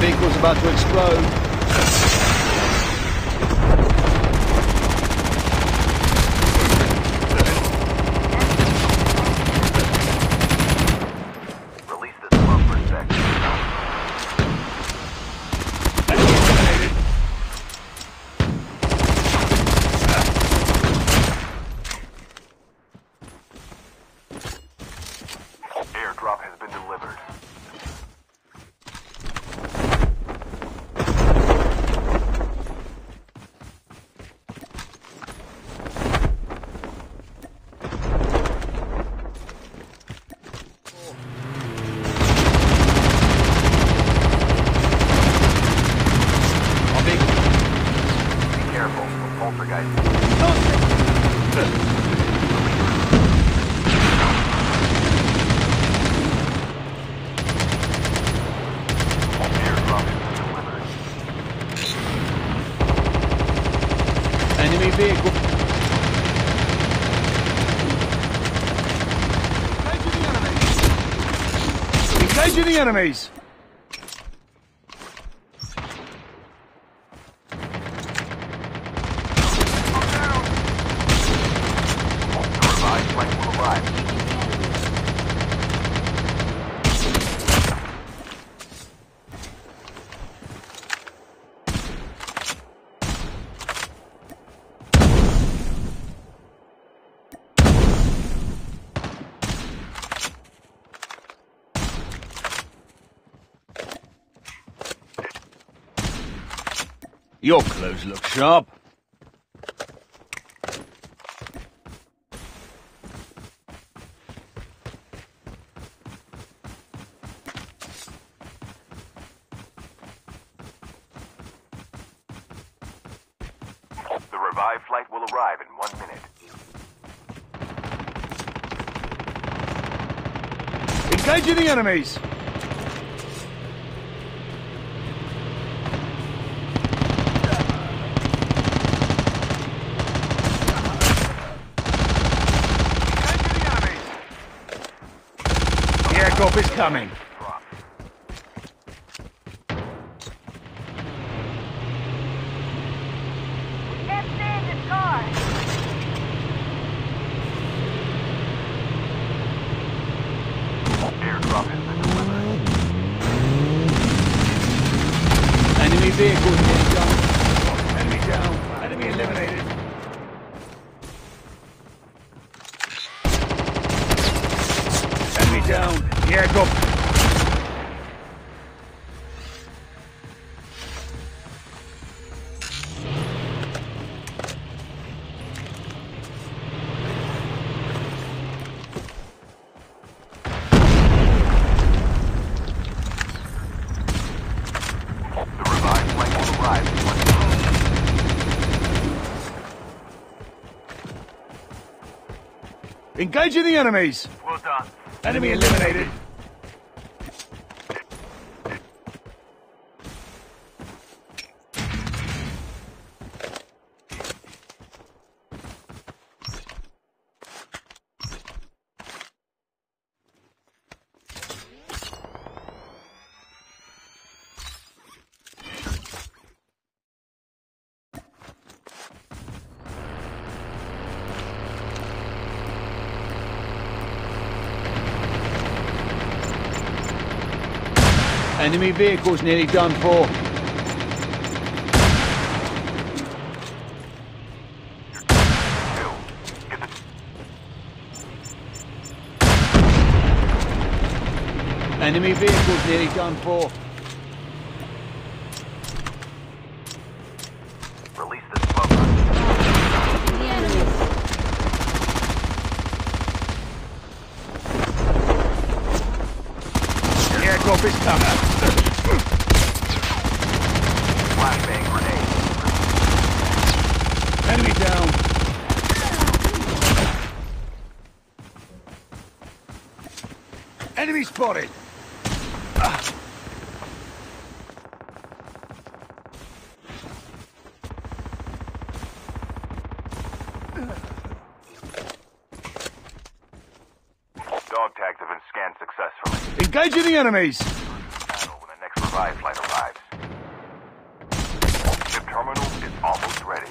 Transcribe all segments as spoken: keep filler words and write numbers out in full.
vehicle's about to explode. Release the smoke for a sec. Airdrop has been delivered. Enemy vehicle. Engaging the enemies! The revived flight will arrive. Your clothes look sharp. The revived flight will arrive in one minute. Engaging the enemies! Airdrop is coming. Can't stay in this car. Airdrop has been delivered. Enemy vehicle nearly down. Enemy down. Enemy eliminated. Enemy down. Airdrop. The revived flight will arrive in one minute. Engaging the enemies. Well done. Enemy eliminated. Enemy vehicle's nearly done for. Enemy vehicle's nearly done for. Release the smoke. The enemies. Airdrop is coming. Flashbang grenade. Enemy down. Enemy spotted. Ah. Dog tags have been scanned successfully. Engaging the enemies. Battle when the next revive flight arrives. Ship terminal is almost ready.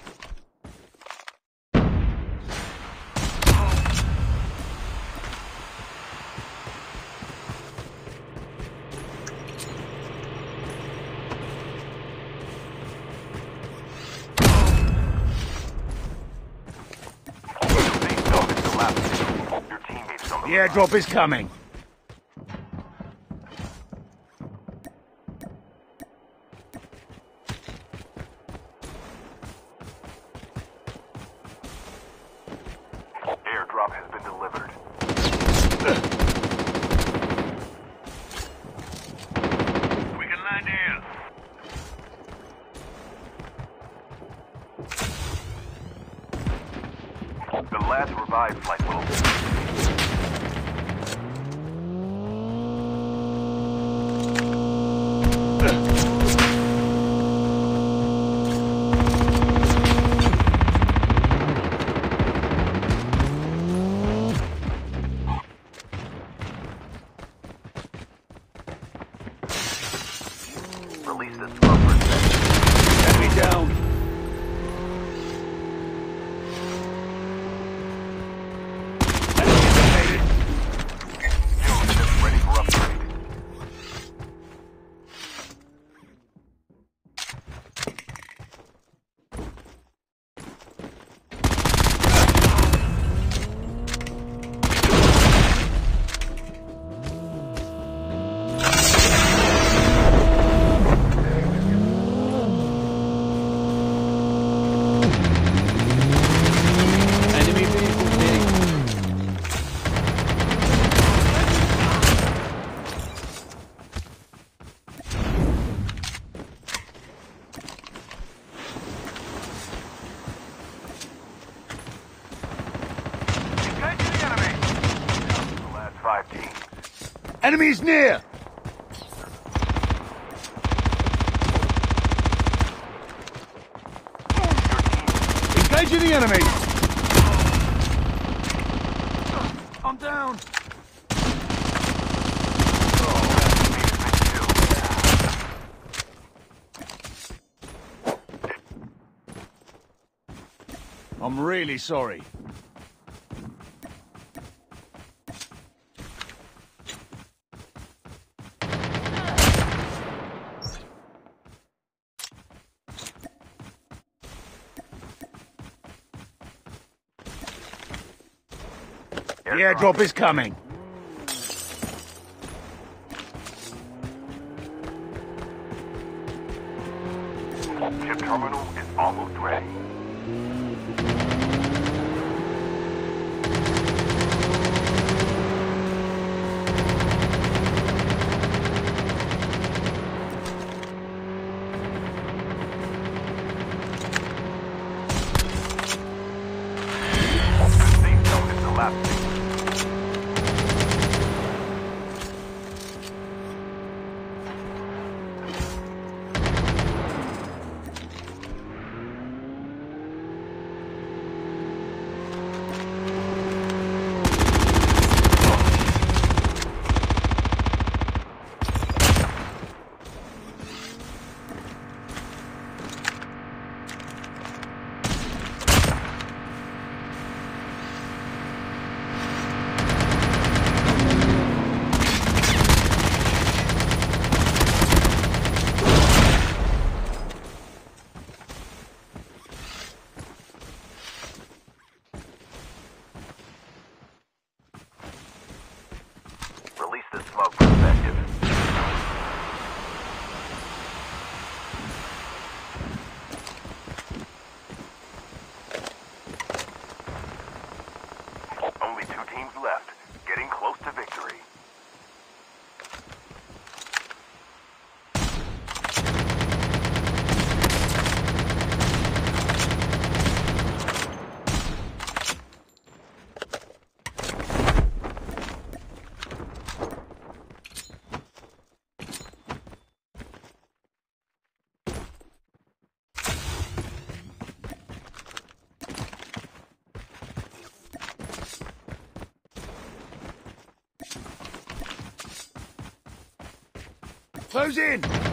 The airdrop is coming. Airdrop has been delivered. We can land here. The last revive flight will release this smoke for a second. Enemy down. Enemy eliminated. Fuel ship ready for upgrade. Enemy vehicle big. Engage the enemy. The last five teams. Enemies near. Engaging the enemy. I'm down. I'm really sorry. The airdrop is coming. Ship terminal is almost ready. The safe zone is collapsing. Release the smoke perspective. Only two teams left, getting close to victory. Close in!